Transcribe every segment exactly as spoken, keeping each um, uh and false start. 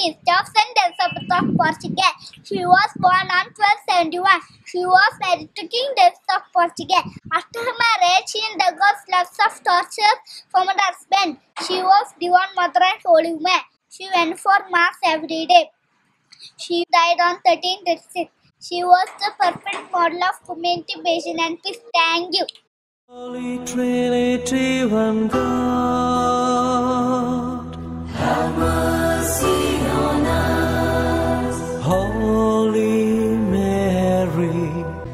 East of Saint Elizabeth of Portugal. She was born on twelve seventy-one. She was married to King David of Portugal. After her marriage, she undergoes lots of torture from her husband. She was Divine Mother and Holy Woman. She went for Mass every day. She died on thirteen thirty-six. She was the perfect model of community, patience and peace. Thank you. Holy Trinity, one God, have mercy on us. Holy Mary,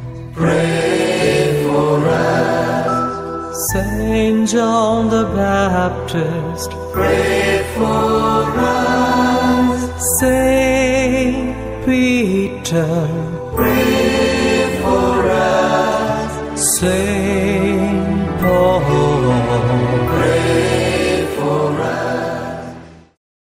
pray for us. Saint John the Baptist, pray for us. Saint Peter, pray for us. Saint